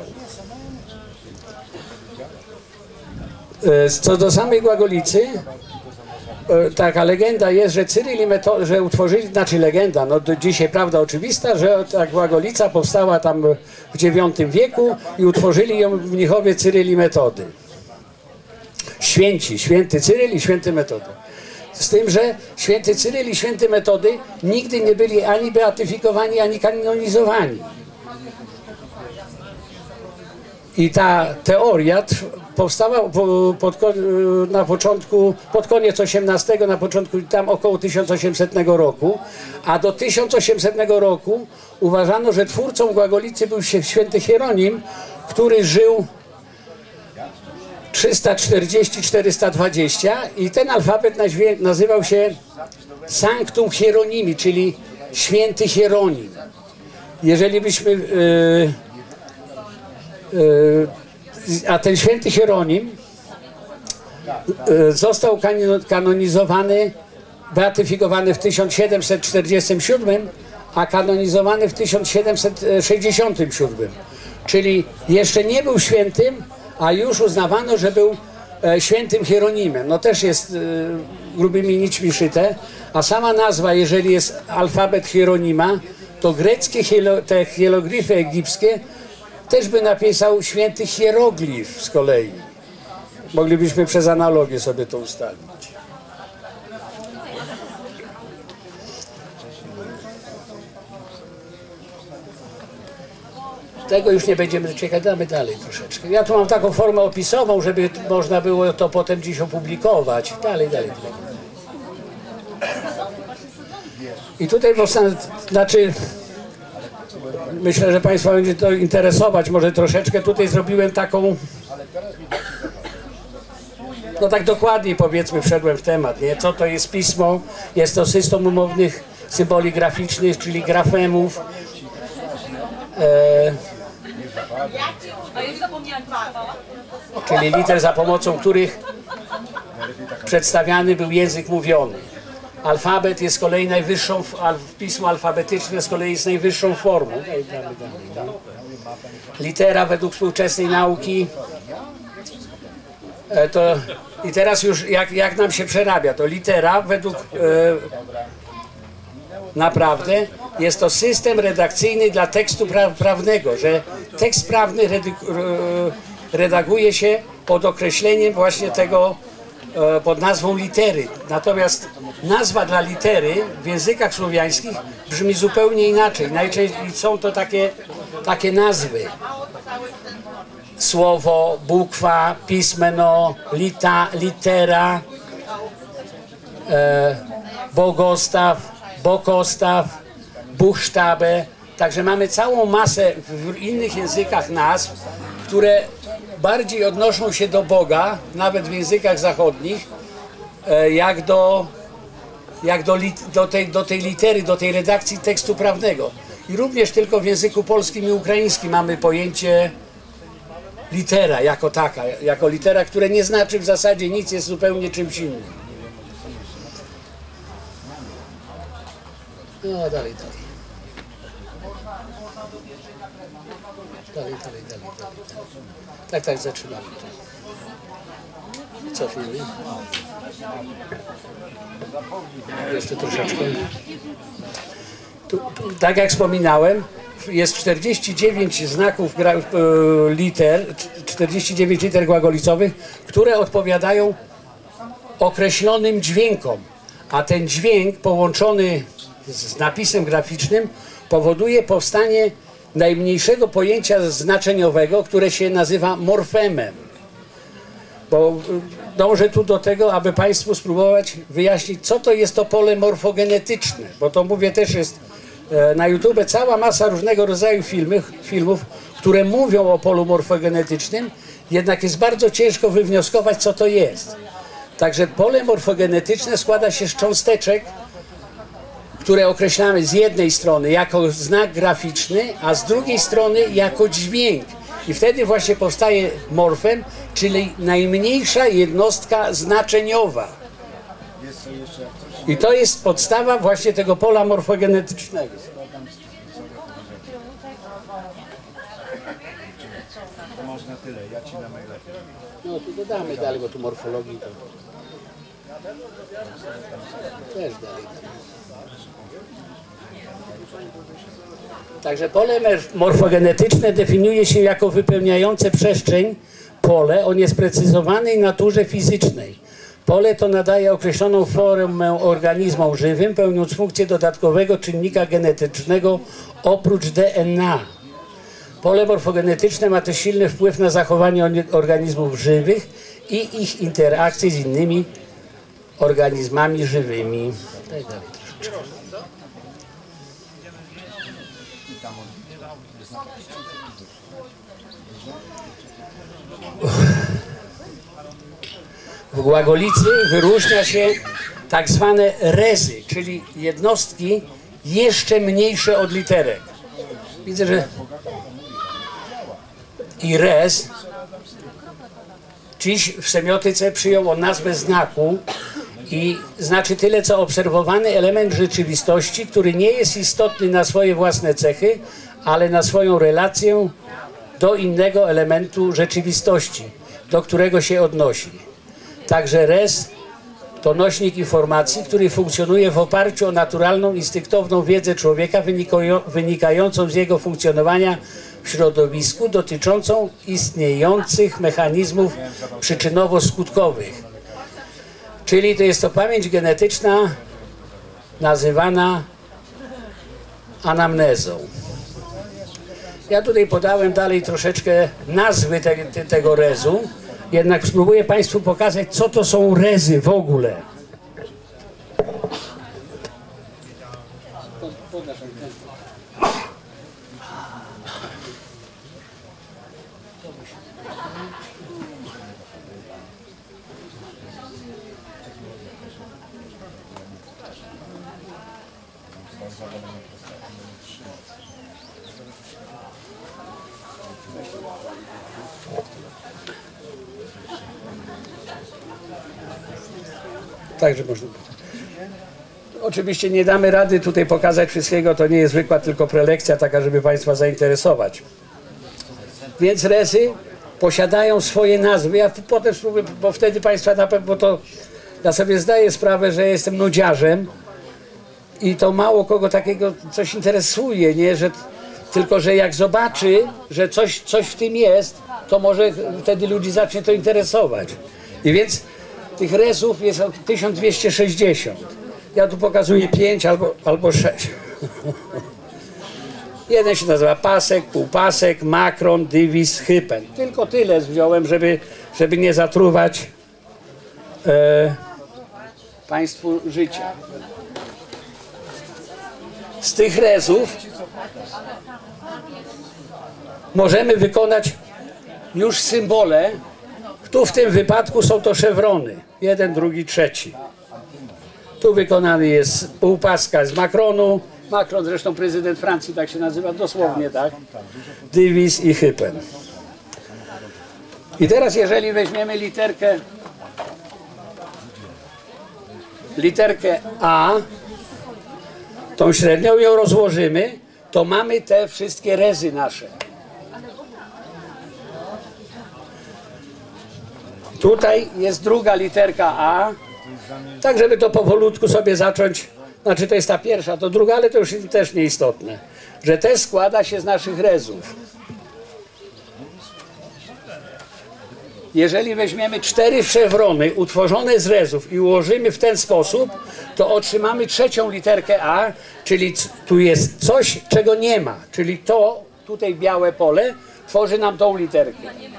Co do samej Głagolicy, taka legenda jest, że Cyryl i Metod, że utworzyli, znaczy legenda, no do dzisiaj prawda oczywista, że ta Głagolica powstała tam w dziewiątym wieku i utworzyli ją mnichowie Cyryl i Metody. Święci, święty Cyryl i święty Metody. Z tym, że święty Cyryl i święty Metody nigdy nie byli ani beatyfikowani, ani kanonizowani. I ta teoria powstała pod, na początku, pod koniec osiemnastego, na początku tam około tysiąc osiemsetnego roku, a do tysiąc osiemsetnego roku uważano, że twórcą Głagolicy był święty Hieronim, który żył trzysta czterdzieści do czterysta dwadzieścia i ten alfabet nazywał się Sanctum Hieronimi, czyli święty Hieronim. Jeżeli byśmy yy, yy, a ten święty Hieronim yy, został kanonizowany, beatyfikowany w tysiąc siedemset czterdziestym siódmym, a kanonizowany w tysiąc siedemset sześćdziesiątym siódmym. Czyli jeszcze nie był świętym, a już uznawano, że był e, świętym Hieronimem. No też jest e, grubymi nićmi szyte, a sama nazwa, jeżeli jest alfabet Hieronima, to greckie hielo, te hieroglify egipskie też by napisał święty hieroglif z kolei. Moglibyśmy przez analogię sobie to ustalić. Tego już nie będziemy czekać, damy dalej troszeczkę. Ja tu mam taką formę opisową, żeby można było to potem dziś opublikować. Dalej, dalej. dalej. I tutaj powstanie, znaczy, myślę, że Państwa będzie to interesować może troszeczkę. Tutaj zrobiłem taką, no tak dokładniej powiedzmy wszedłem w temat, nie? Co to jest pismo? Jest to system umownych symboli graficznych, czyli grafemów. E, czyli liter, za pomocą których przedstawiany był język mówiony. Alfabet jest z kolei najwyższą, pismo alfabetyczne z kolei jest najwyższą formą. Litera według współczesnej nauki e, to i teraz już jak, jak nam się przerabia, to litera według e, naprawdę jest to system redakcyjny dla tekstu pra prawnego, że tekst prawny redaguje się pod określeniem właśnie tego, e, pod nazwą litery. Natomiast nazwa dla litery w językach słowiańskich brzmi zupełnie inaczej. Najczęściej są to takie, takie nazwy. Słowo, bukwa, pismeno, lita, litera, e, bogostaw, bokostaw, buchstabe. Także mamy całą masę w innych językach nazw, które bardziej odnoszą się do Boga, nawet w językach zachodnich, jak do, jak do, do, tej, do tej litery, do tej redakcji tekstu prawnego. I również tylko w języku polskim i ukraińskim mamy pojęcie litera jako taka, jako litera, które nie znaczy w zasadzie nic, jest zupełnie czymś innym. No dalej, dalej. Dalej, dalej, dalej, dalej. Tak, tak, zaczynamy. Cofnijmy. Jeszcze troszeczkę. Tu, tu, tak jak wspominałem, jest czterdzieści dziewięć znaków gra, liter, czterdzieści dziewięć liter głagolicowych, które odpowiadają określonym dźwiękom, a ten dźwięk połączony z napisem graficznym powoduje powstanie najmniejszego pojęcia znaczeniowego, które się nazywa morfemem. Bo dążę tu do tego, aby Państwu spróbować wyjaśnić, co to jest to pole morfogenetyczne, bo to mówię też jest na YouTube cała masa różnego rodzaju filmów, filmów, które mówią o polu morfogenetycznym, jednak jest bardzo ciężko wywnioskować, co to jest. Także pole morfogenetyczne składa się z cząsteczek, które określamy z jednej strony jako znak graficzny, a z drugiej strony jako dźwięk. I wtedy właśnie powstaje morfem, czyli najmniejsza jednostka znaczeniowa. I to jest podstawa właśnie tego pola morfogenetycznego. To można tyle, ja ci na maila. No tu dodamy dalej, bo tu morfologii to... Też dalej. Także pole morfogenetyczne definiuje się jako wypełniające przestrzeń pole o niesprecyzowanej naturze fizycznej. Pole to nadaje określoną formę organizmom żywym, pełniąc funkcję dodatkowego czynnika genetycznego oprócz D N A. Pole morfogenetyczne ma też silny wpływ na zachowanie organizmów żywych i ich interakcje z innymi organizmami żywymi. Daj dalej troszeczkę. W głagolicy wyróżnia się tak zwane rezy, czyli jednostki jeszcze mniejsze od literek. Widzę, że i rez dziś w semiotyce przyjął on nazwę znaku i znaczy tyle, co obserwowany element rzeczywistości, który nie jest istotny na swoje własne cechy, ale na swoją relację do innego elementu rzeczywistości, do którego się odnosi. Także rez to nośnik informacji, który funkcjonuje w oparciu o naturalną, instynktowną wiedzę człowieka wynikającą z jego funkcjonowania w środowisku, dotyczącą istniejących mechanizmów przyczynowo-skutkowych. Czyli to jest to pamięć genetyczna nazywana anamnezą. Ja tutaj podałem dalej troszeczkę nazwy te, te, tego rezu, jednak spróbuję Państwu pokazać, co to są rezy w ogóle. Także można. Oczywiście nie damy rady tutaj pokazać wszystkiego, to nie jest wykład, tylko prelekcja taka, żeby Państwa zainteresować. Więc rezy posiadają swoje nazwy. Ja potem spróbuję, bo wtedy Państwa na pewno to... Ja sobie zdaję sprawę, że jestem nudziarzem i to mało kogo takiego coś interesuje, nie? Że, tylko, że jak zobaczy, że coś, coś w tym jest, to może wtedy ludzi zacznie to interesować. I więc tych rezów jest tysiąc dwieście sześćdziesiąt. Ja tu pokazuję pięć albo, albo sześć. Jeden się nazywa pasek, półpasek, makron, dywis, hypen. Tylko tyle wziąłem, żeby, żeby nie zatruwać e, Państwu życia. Z tych rezów możemy wykonać już symbole. Tu w tym wypadku są to szewrony. Jeden, drugi, trzeci. Tu wykonany jest półpaska z makronu. Macron, zresztą prezydent Francji tak się nazywa, dosłownie tak. Dywis i hypen. I teraz jeżeli weźmiemy literkę literkę A, tą średnią ją rozłożymy, to mamy te wszystkie rezy nasze. Tutaj jest druga literka A, tak żeby to powolutku sobie zacząć, znaczy to jest ta pierwsza, to druga, ale to już też nieistotne. że też składa się z naszych rezów. Jeżeli weźmiemy cztery szewrony utworzone z rezów i ułożymy w ten sposób, to otrzymamy trzecią literkę A, czyli tu jest coś, czego nie ma. Czyli to, tutaj białe pole, tworzy nam tą literkę.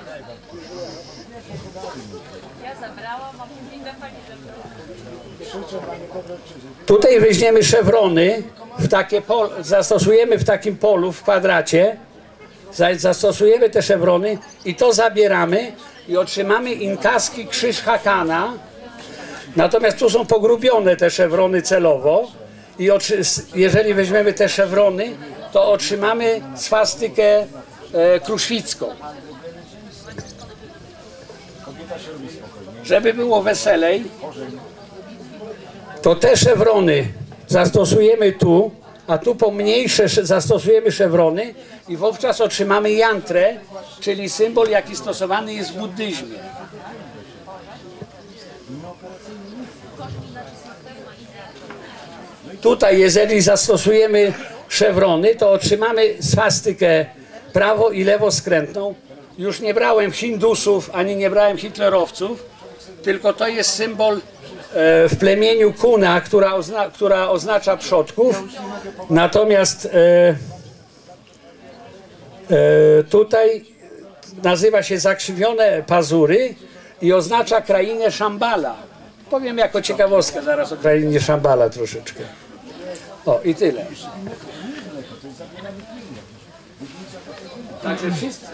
Tutaj weźmiemy szewrony, w takie pol, zastosujemy w takim polu, w kwadracie, zastosujemy te szewrony i to zabieramy i otrzymamy inkaski krzyż Hakana. Natomiast tu są pogrubione te szewrony celowo i jeżeli weźmiemy te szewrony, to otrzymamy swastykę e, kruszwicką. Żeby było weselej, to te szewrony zastosujemy tu, a tu pomniejsze zastosujemy szewrony i wówczas otrzymamy jantrę, czyli symbol, jaki stosowany jest w buddyzmie. Tutaj, jeżeli zastosujemy szewrony, to otrzymamy swastykę prawo i lewo skrętną. Już nie brałem hindusów, ani nie brałem hitlerowców, tylko to jest symbol w plemieniu Kuna, która, ozna, która oznacza przodków. Natomiast e, e, tutaj nazywa się zakrzywione pazury i oznacza krainę Szambala. Powiem jako ciekawostkę zaraz o krainie Szambala troszeczkę. O, i tyle. Także wszystkie,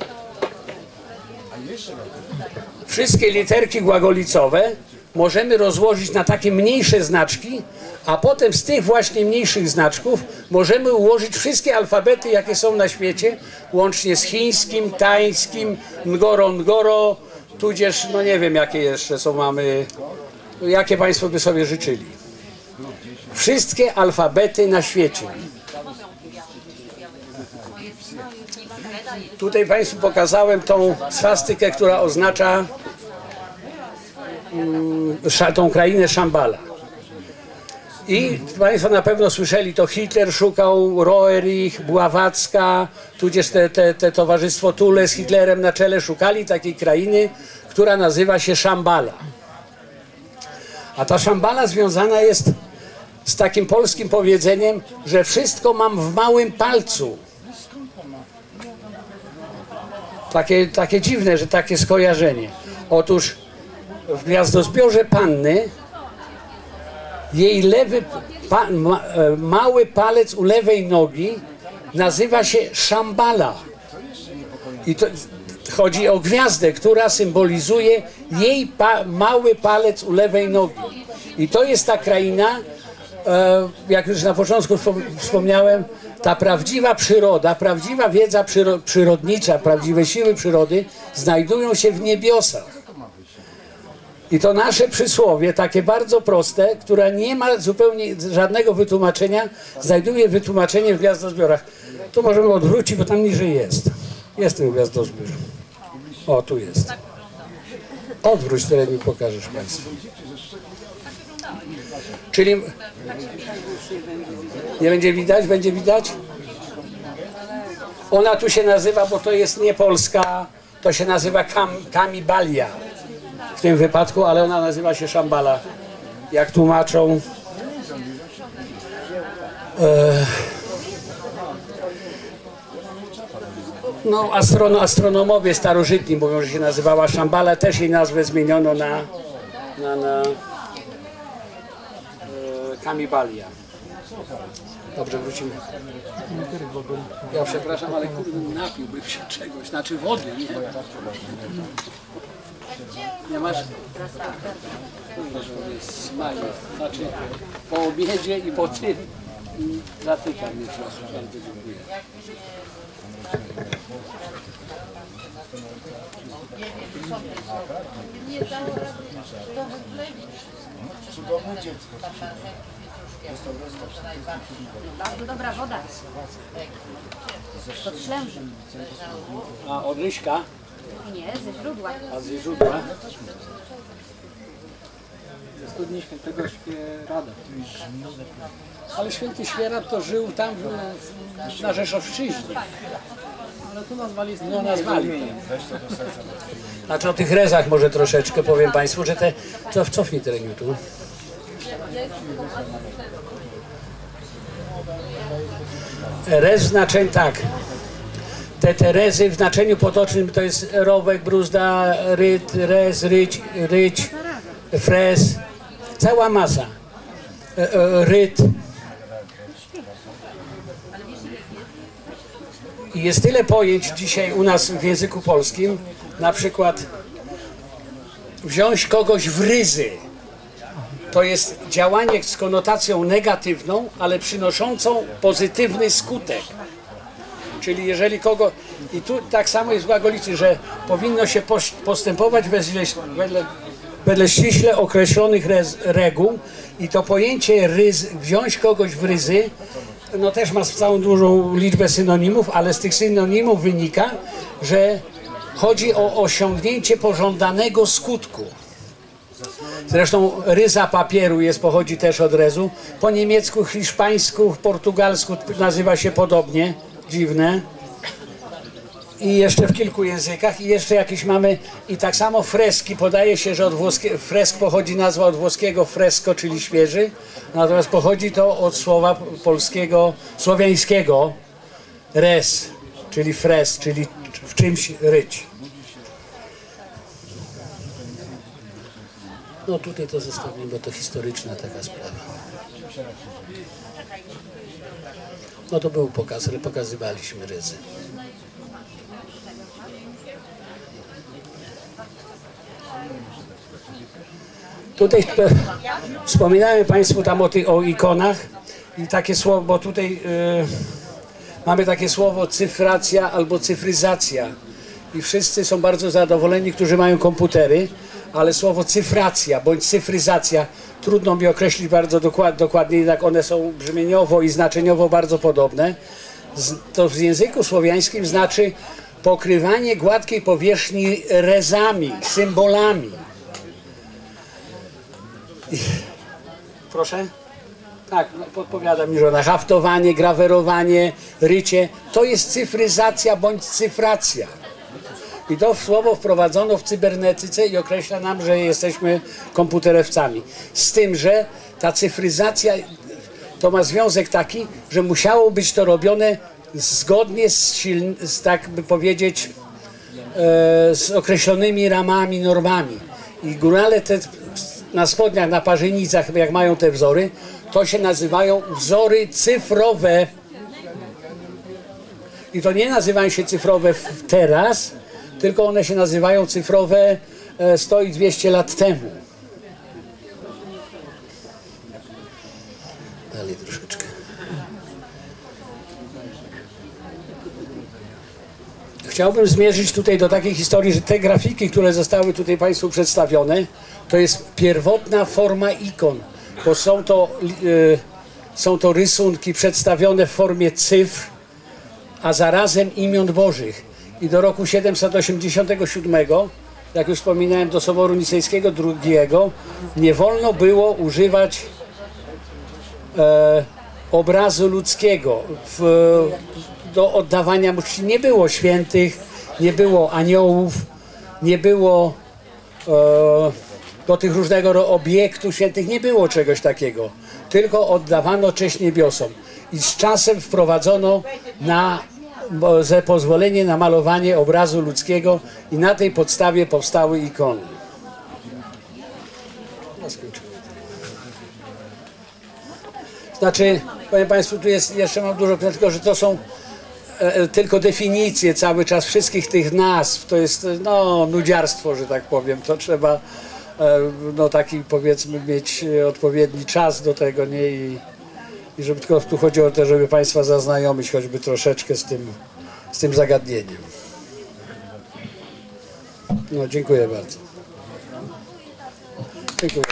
wszystkie literki głagolicowe możemy rozłożyć na takie mniejsze znaczki, a potem z tych właśnie mniejszych znaczków możemy ułożyć wszystkie alfabety, jakie są na świecie, łącznie z chińskim, tańskim, ngoro, ngoro, tudzież, no nie wiem, jakie jeszcze są, mamy, jakie Państwo by sobie życzyli. Wszystkie alfabety na świecie. Tutaj Państwu pokazałem tą swastykę, która oznacza tą krainę Szambala. I Państwo na pewno słyszeli, to Hitler szukał, Roerich, Bławacka, tudzież te, te, te towarzystwo Thule z Hitlerem na czele szukali takiej krainy, która nazywa się Szambala. A ta Szambala związana jest z takim polskim powiedzeniem, że wszystko mam w małym palcu. Takie, takie dziwne, że takie skojarzenie. Otóż w gwiazdozbiorze Panny jej lewy, pa, ma, mały palec u lewej nogi nazywa się Szambala. I to chodzi o gwiazdę, która symbolizuje jej pa, mały palec u lewej nogi. I to jest ta kraina, e, jak już na początku wspomniałem, ta prawdziwa przyroda, prawdziwa wiedza przyro, przyrodnicza, prawdziwe siły przyrody znajdują się w niebiosach. I to nasze przysłowie, takie bardzo proste, które nie ma zupełnie żadnego wytłumaczenia, znajduje wytłumaczenie w gwiazdozbiorach. To możemy odwrócić, bo tam niżej jest. Jest ten gwiazdozbiór. O, tu jest. Odwróć, tyle mi pokażesz Państwu. Czyli... Nie będzie widać? Będzie widać? Ona tu się nazywa, bo to jest nie Polska, to się nazywa Kam, Kamibalia w tym wypadku, ale ona nazywa się Szambala. Jak tłumaczą e, no astrono, astronomowie starożytni mówią, że się nazywała Szambala, też jej nazwę zmieniono na, na, na e, Kamibalia. Dobrze, wrócimy. Ja przepraszam, ale kurde, napiłbym się czegoś, znaczy wody, nie? Nie masz? Smaje, znaczy po obiedzie i po tym zatyka mnie trochę, bardzo dziękuję. Cudowne dziecko. Bardzo dobra woda. Pod Ślężem. A od Ryśka? Nie, ze źródła. A ze źródła? Studni Świętego Świerada. Ale święty Świerat to żył tam w, na Rzeszowszczyźnie. Ale tu nazwali No nazwali. Znaczy o tych rezach może troszeczkę powiem Państwu, że te... Co, cofnij tereniu tu. Rez znaczeń tak. Te Terezy w znaczeniu potocznym to jest rowek, bruzda, ryt, rez, ryć, ryć, frez. Cała masa. Ryt. I jest tyle pojęć dzisiaj u nas w języku polskim, na przykład wziąć kogoś w ryzy. To jest działanie z konotacją negatywną, ale przynoszącą pozytywny skutek. Czyli jeżeli kogo... I tu tak samo jest w Głagolicy, że powinno się postępować wedle, wedle, wedle ściśle określonych rez, reguł i to pojęcie ryz, wziąć kogoś w ryzy, no też ma całą dużą liczbę synonimów, ale z tych synonimów wynika, że chodzi o osiągnięcie pożądanego skutku. Zresztą ryza papieru jest, pochodzi też od rezu. Po niemiecku, hiszpańsku, portugalsku nazywa się podobnie. Dziwne. I jeszcze w kilku językach. I jeszcze jakieś mamy. I tak samo freski. Podaje się, że od włoskie, fresk pochodzi nazwa od włoskiego fresco, czyli świeży. Natomiast pochodzi to od słowa polskiego, słowiańskiego res, czyli fres, czyli w czymś ryć. No tutaj to zostawimy, bo to historyczna taka sprawa. No to był pokaz, pokazywaliśmy ryzy. Tutaj wspominałem Państwu tam o, tych, o ikonach i takie słowo, bo tutaj yy, mamy takie słowo cyfracja albo cyfryzacja i wszyscy są bardzo zadowoleni, którzy mają komputery, ale słowo cyfracja bądź cyfryzacja trudno mi określić bardzo dokład, dokładnie, jednak one są brzmieniowo i znaczeniowo bardzo podobne. Z, to w języku słowiańskim znaczy pokrywanie gładkiej powierzchni rezami, symbolami. I, proszę? Tak, no, podpowiada mi żona. Haftowanie, grawerowanie, rycie to jest cyfryzacja bądź cyfracja. I to słowo wprowadzono w cybernetyce i określa nam, że jesteśmy komputerowcami. Z tym, że ta cyfryzacja to ma związek taki, że musiało być to robione zgodnie z, siln, z tak by powiedzieć, e, z określonymi ramami, normami. I górale te na spodniach, na parzynicach, jak mają te wzory, to się nazywają wzory cyfrowe. I to nie nazywają się cyfrowe teraz, tylko one się nazywają cyfrowe sto i dwieście lat temu. Dalej troszeczkę. Chciałbym zmierzyć tutaj do takiej historii, że te grafiki, które zostały tutaj Państwu przedstawione, to jest pierwotna forma ikon, bo są to, yy, są to rysunki przedstawione w formie cyfr, a zarazem imion Bożych. I do roku siedemset osiemdziesiątego siódmego, jak już wspominałem, do Soboru Nicejskiego drugiego, nie wolno było używać e, obrazu ludzkiego w, do oddawania mu czci. Nie było świętych, nie było aniołów, nie było e, do tych różnego obiektów świętych, nie było czegoś takiego. Tylko oddawano cześć niebiosom. I z czasem wprowadzono na ze pozwolenie na malowanie obrazu ludzkiego i na tej podstawie powstały ikony. No, znaczy, powiem Państwu, tu jest, jeszcze mam dużo, tylko że to są e, tylko definicje cały czas wszystkich tych nazw. To jest no, nudziarstwo, że tak powiem. To trzeba e, no, taki, powiedzmy, mieć odpowiedni czas do tego, nie? I, I żeby tylko tu chodziło o to, żeby Państwa zaznajomić choćby troszeczkę z tym, z tym zagadnieniem. No, dziękuję bardzo. Dziękuję.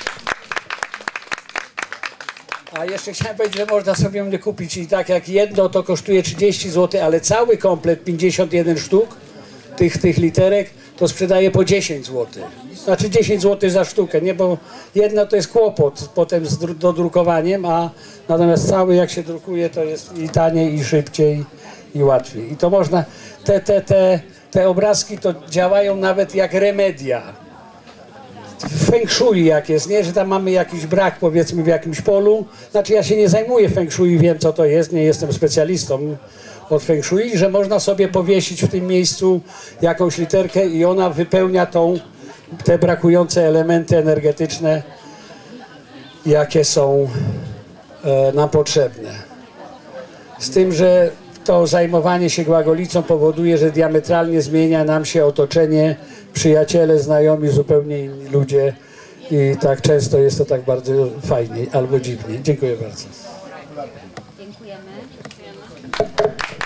A jeszcze chciałem powiedzieć, że można sobie mnie kupić i tak jak jedno to kosztuje trzydzieści złotych, ale cały komplet pięćdziesiąt jeden sztuk tych, tych literek to sprzedaję po dziesięć złotych. Znaczy dziesięć złotych za sztukę, nie, bo jedna to jest kłopot potem z dru- dodrukowaniem, a natomiast cały jak się drukuje, to jest i taniej, i szybciej, i łatwiej. I to można, te, te, te, te obrazki to działają nawet jak remedia. W feng shui jak jest, nie, że tam mamy jakiś brak powiedzmy w jakimś polu, znaczy ja się nie zajmuję feng shui, wiem co to jest, nie jestem specjalistą od feng shui, że można sobie powiesić w tym miejscu jakąś literkę i ona wypełnia tą, te brakujące elementy energetyczne, jakie są e, nam potrzebne. Z tym, że to zajmowanie się głagolicą powoduje, że diametralnie zmienia nam się otoczenie, przyjaciele, znajomi, zupełnie inni ludzie i tak często jest to tak bardzo fajnie albo dziwnie. Dziękuję bardzo. Dziękujemy.